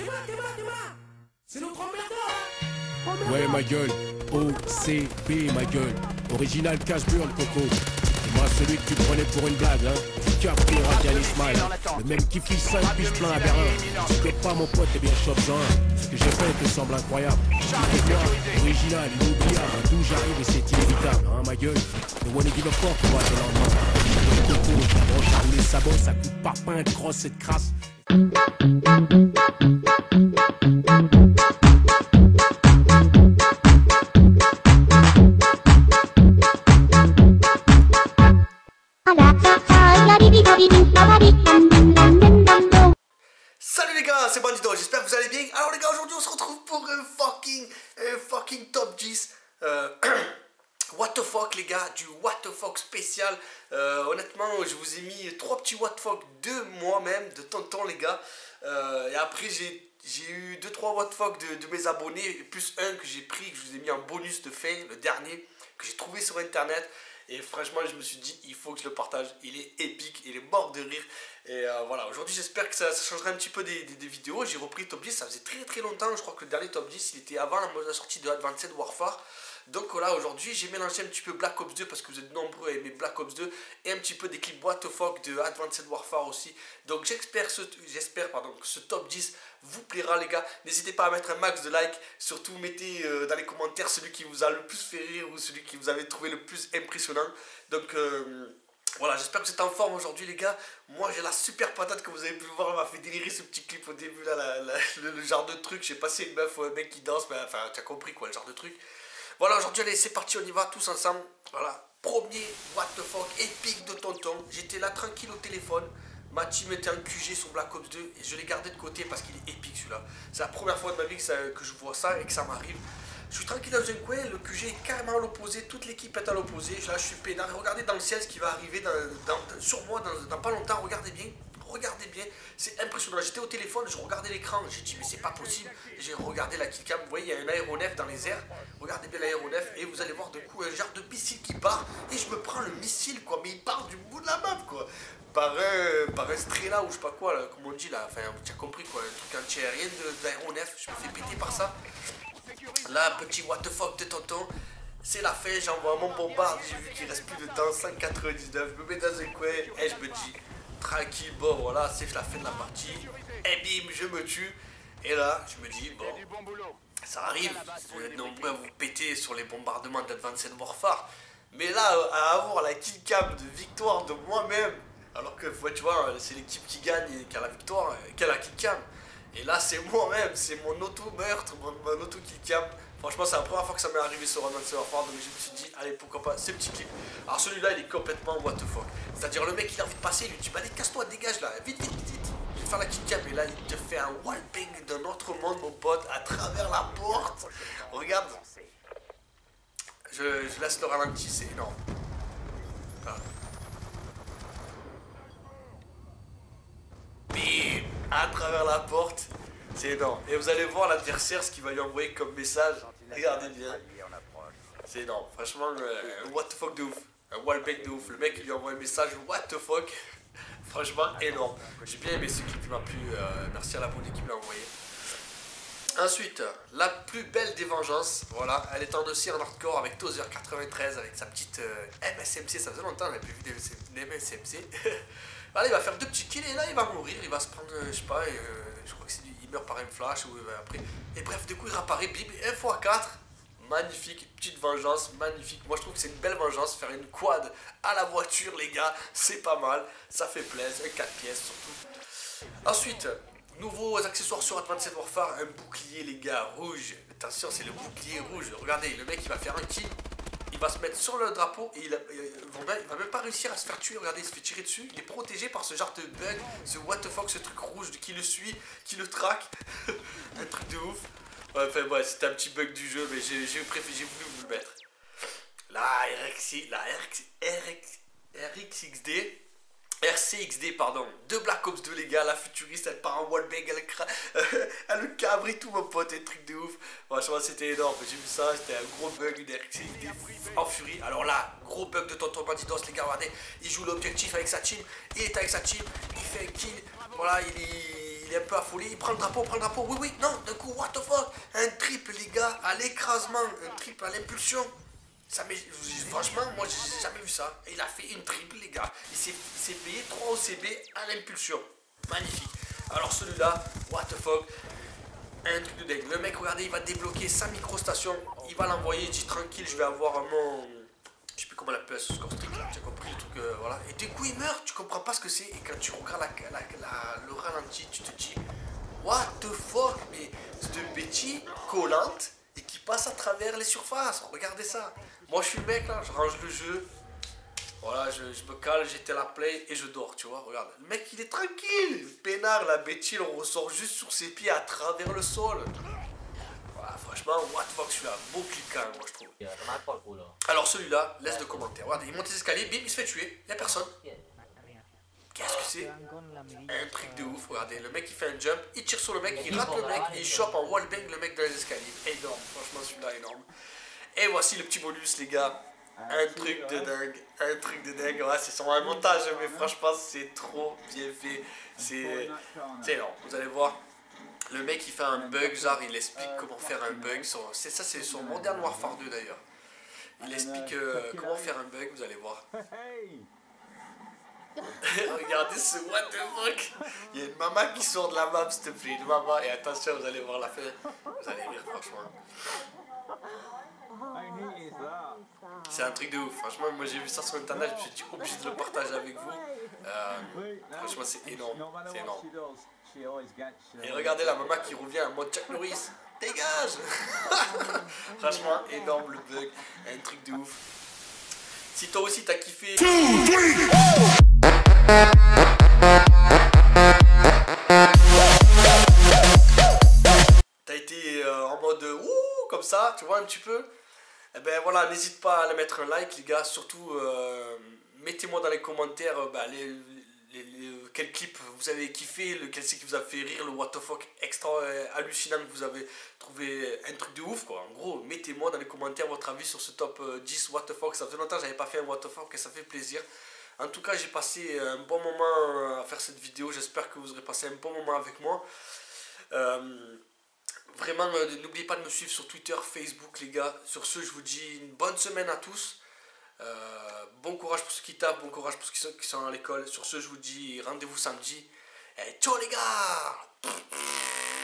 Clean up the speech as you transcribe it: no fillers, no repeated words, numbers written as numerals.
C'est notre emmerdeur. Ouais ma gueule, OCB ma gueule, original cache-burn Coco. C'est moi celui que tu prenais pour une blague, hein. Capri, Radial Ismail, le même qui fiche 5 piges plein à Berlin. Si t'es pas mon pote, eh bien chope-en un. Ce que j'ai fait te semble incroyable. C'est moi, original, inoubliable, d'où j'arrive et c'est inévitable, hein ma gueule. Ne wanna give a fuck, moi c'est lendemain. Coco, ta broche à rouler sabot, ça coûte pas pain de crosse et de crasse. Salut les gars, c'est Bandido, j'espère que vous allez bien. Alors les gars, aujourd'hui on se retrouve pour un fucking top 10 what the fuck les gars, du what the fuck spécial. Honnêtement, je vous ai mis 3 petits what the fuck de moi-même, de tonton les gars. Et après j'ai eu 2-3 what the fuck de mes abonnés, plus un que j'ai pris, que je vous ai mis en bonus de fin, le dernier, que j'ai trouvé sur internet. Et franchement, je me suis dit, il faut que je le partage. Il est épique, il est mort de rire. Et voilà, aujourd'hui, j'espère que ça changera un petit peu des vidéos. J'ai repris le top 10, ça faisait très longtemps. Je crois que le dernier top 10, il était avant la sortie de Advanced Warfare. Donc voilà, aujourd'hui, j'ai mélangé un petit peu Black Ops 2 parce que vous êtes nombreux à aimer Black Ops 2. Et un petit peu des clips what the fuck de Advanced Warfare aussi. Donc j'espère que ce top 10 vous plaira les gars. N'hésitez pas à mettre un max de like. Surtout mettez dans les commentaires celui qui vous a le plus fait rire ou celui qui vous avez trouvé le plus impressionnant. Donc voilà, j'espère que vous êtes en forme aujourd'hui les gars. Moi j'ai la super patate que vous avez pu le voir, elle m'a fait délirer ce petit clip au début là, le genre de truc. Je sais pas si c'est une meuf ou un mec qui danse, mais enfin tu as compris quoi, le genre de truc. Voilà, aujourd'hui allez c'est parti, on y va tous ensemble. Voilà, premier what the fuck épique de tonton. J'étais là tranquille au téléphone. Ma team était en QG sur Black Ops 2 et je l'ai gardé de côté parce qu'il est épique celui-là. C'est la première fois de ma vie que je vois ça et que ça m'arrive. Je suis tranquille dans un coin, le QG est carrément à l'opposé, toute l'équipe est à l'opposé. Là je suis peinard, regardez dans le ciel ce qui va arriver sur moi dans pas longtemps, regardez bien. Regardez bien, c'est impressionnant. J'étais au téléphone, je regardais l'écran, j'ai dit mais c'est pas possible. J'ai regardé la killcam, vous voyez il y a un aéronef dans les airs. Regardez bien l'aéronef et vous allez voir d'un coup un genre de missile qui part. Et je me prends le missile quoi, mais il part du bout de la map quoi. Par un Strela ou je sais pas quoi, là, comme on dit là, enfin tu as compris quoi, un truc anti-aérien d'aéronef, je me fais péter par ça. Là, petit what the fuck de tonton, c'est la fin, j'envoie mon bombard, j'ai vu qu'il reste plus de temps, 199, je me mets dans un coin et je me dis, tranquille, bon voilà, c'est la fin de la partie, et bim, je me tue, et là, je me dis, bon, ça arrive, vous êtes nombreux à vous péter sur les bombardements d'Advanced Warfare, mais là, à avoir la killcam de victoire de moi-même, alors que tu vois, c'est l'équipe qui gagne et qui a la victoire, qui a la killcam. Et là c'est moi-même, c'est mon auto-meurtre, mon auto-killcam. Franchement c'est la première fois que ça m'est arrivé sur Advanced Warfare, donc je me suis dit, allez pourquoi pas, ce petit clip. Alors celui-là il est complètement what the fuck. C'est-à-dire le mec il a envie de passer, il lui dit, bah allez casse-toi, dégage là, vite. Je vais faire la killcam et là il te fait un wallbang d'un autre monde mon pote, à travers la porte. Regarde. Je laisse le ralenti, c'est énorme. Voilà. Bim, à travers la porte, c'est énorme. Et vous allez voir l'adversaire, ce qu'il va lui envoyer comme message. Regardez bien. C'est énorme. Franchement, what the fuck de ouf. Un wallbang de ouf. Le mec il lui envoie un message, what the fuck. Franchement, énorme. J'ai bien aimé ce clip, il m'a plu. Merci à l'abonné qui me l'a envoyé. Ensuite, la plus belle des vengeances. Voilà, elle est en dossier en hardcore avec Tozer93, avec sa petite MSMC. Ça faisait longtemps qu'on n'avait plus vu des MSMC. Voilà, il va faire 2 petits kills et là il va mourir, il va se prendre, je sais pas, je crois que il meurt par un flash ou après. Et bref, du coup il réapparaît, bim, 1x4, magnifique, petite vengeance, magnifique. Moi je trouve que c'est une belle vengeance, faire une quad à la voiture les gars, c'est pas mal, ça fait plaisir, 4 pièces surtout. Ensuite, nouveaux accessoires sur Advanced Warfare, un bouclier les gars, rouge. Attention, c'est le bouclier rouge, regardez, le mec il va faire un kill. Il va se mettre sur le drapeau et il va même pas réussir à se faire tuer. Regardez, il se fait tirer dessus. Il est protégé par ce genre de bug, ce what the fuck, ce truc rouge qui le suit, qui le traque. Un truc de ouf. Ouais, enfin, ouais, c'était un petit bug du jeu, mais j'ai voulu vous le mettre. La RCXD, pardon, de Black Ops 2 les gars, la futuriste elle part en wallbang, elle le cabre et tout mon pote, un truc de ouf. Franchement c'était énorme, j'ai vu ça, c'était un gros bug, une RCXD en furie. Alors là, gros bug de tonton Bandidos les gars, regardez, il joue l'objectif avec sa team, il est avec sa team, il fait un kill, voilà, il il est un peu affolé, il prend le drapeau, oui, oui, non, d'un coup, what the fuck, un triple, les gars, à l'écrasement, un triple à l'impulsion. Franchement, moi, j'ai jamais vu ça. Et il a fait une triple, les gars. Il s'est payé 3 OCB à l'impulsion. Magnifique. Alors celui-là, what the fuck, un truc de dingue. Le mec, regardez, il va débloquer sa microstation, il va l'envoyer, il dit tranquille, je vais avoir mon... Je sais plus comment on appelle ce score strict là, tu as compris le truc, voilà. Et du coup il meurt, tu comprends pas ce que c'est. Et quand tu regardes le ralenti, tu te dis what the fuck, mais c'est de Betty collante et qui passe à travers les surfaces. Regardez ça. Moi je suis le mec là, je range le jeu. Voilà, je me cale, j'étais la play et je dors, tu vois, regarde. Le mec il est tranquille, peinard, la Betty il ressort juste sur ses pieds à travers le sol. Voilà, franchement, what the fuck, celui-là, beau cliquant, moi je trouve. Alors celui-là, laisse de commentaires. Regardez, il monte les escaliers, bim, il se fait tuer, y'a personne. Qu'est-ce que c'est? Un truc de ouf, regardez, le mec il fait un jump, il tire sur le mec, il rate le mec, et il chope en wallbang le mec dans les escaliers. Énorme, franchement celui-là énorme. Et voici le petit bonus les gars. Un truc de dingue, ouais, c'est sur un montage, mais franchement c'est trop bien fait. C'est énorme, vous allez voir. Le mec il fait un bug, genre il explique comment faire un bug. Ça c'est sur Modern Warfare 2 d'ailleurs. Il explique comment faire un bug, vous allez voir. Regardez ce what the fuck. Il y a une maman qui sort de la map s'il te plaît, une maman. Et attention, vous allez voir la fin. Vous allez rire franchement. C'est un truc de ouf, franchement moi j'ai vu ça sur internet, je me suis dit obligé de le partager avec vous. Franchement c'est énorme, c'est énorme. Et regardez la maman qui revient en mode Chuck Norris. Dégage. Franchement énorme le bug, un truc de ouf. Si toi aussi t'as kiffé... T'as été en mode ouh comme ça, tu vois un petit peu. Eh ben voilà, n'hésite pas à le mettre un like les gars, surtout mettez-moi dans les commentaires quel clip vous avez kiffé, lequel c'est qui vous a fait rire, le what the fuck extra hallucinant que vous avez trouvé un truc de ouf quoi. En gros, mettez-moi dans les commentaires votre avis sur ce top 10 what the fuck, ça fait longtemps que j'avais pas fait un what the fuck et ça fait plaisir. En tout cas, j'ai passé un bon moment à faire cette vidéo, j'espère que vous aurez passé un bon moment avec moi. Vraiment, n'oubliez pas de me suivre sur Twitter, Facebook les gars. Sur ce, je vous dis une bonne semaine à tous. Bon courage pour ceux qui tapent, bon courage pour ceux qui sont à l'école. Sur ce, je vous dis rendez-vous samedi. Et ciao les gars!